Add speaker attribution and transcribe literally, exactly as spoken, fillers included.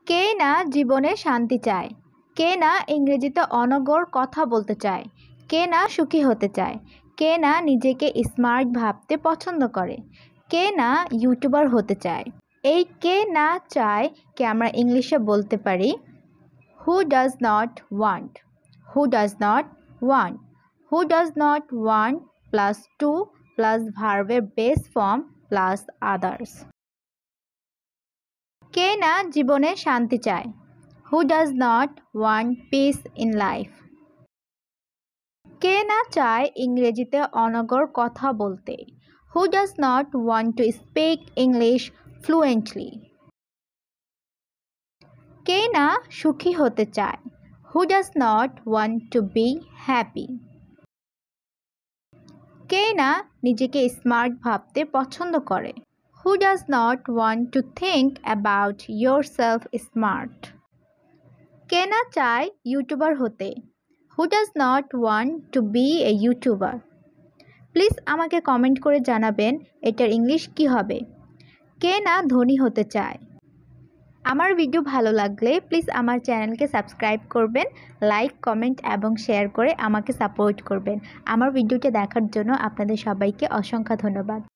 Speaker 1: কে না জীবনে শান্তি চায়? কে না ইংরেজিতে অনর্গল কথা বলতে চায়? কে না সুখী হতে চায়? কে না নিজেকে স্মার্ট ভাবতে পছন্দ করে? কে না ইউটিউবার হতে চায়? এই কে না চায় কে আমরা ইংলিশে বলতে পারি who does not want. Who does not want. Who does not want plus to plus ভার্বের বেস ফর্ম প্লাস আদার্স। কে না জীবনে শান্তি চায়? Who does not want peace in life. কে না চায় ইংরেজিতে অনর্গল কথা বলতে? Who does not want to speak English fluently. কে না সুখী হতে চায়? Who does not want to be happy. কে না নিজেকে স্মার্ট ভাবতে পছন্দ করে? Who does not want to think about yourself smart? কে না চায় ইউটিউবার হতে? Who does not want to be a YouTuber? Please আমাকে কমেন্ট করে জানাবেন এটার ইংলিশ কি হবে। কে না ধনী হতে চায়? আমার ভিডিও ভালো লাগলে প্লিজ আমার চ্যানেলকে সাবস্ক্রাইব করবেন, লাইক, কমেন্ট এবং শেয়ার করে আমাকে সাপোর্ট করবেন। আমার ভিডিওটা দেখার জন্য আপনাদের সবাইকে অসংখ্য ধন্যবাদ।